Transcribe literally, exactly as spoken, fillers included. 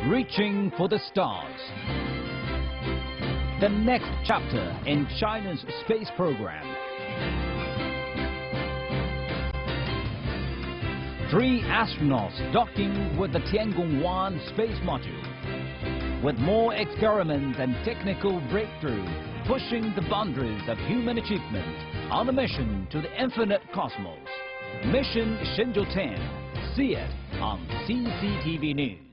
Reaching for the stars. The next chapter in China's space program. Three astronauts docking with the Tiangong one space module. With more experiments and technical breakthrough, pushing the boundaries of human achievement on a mission to the infinite cosmos. Mission Shenzhou ten. See it on C C T V News.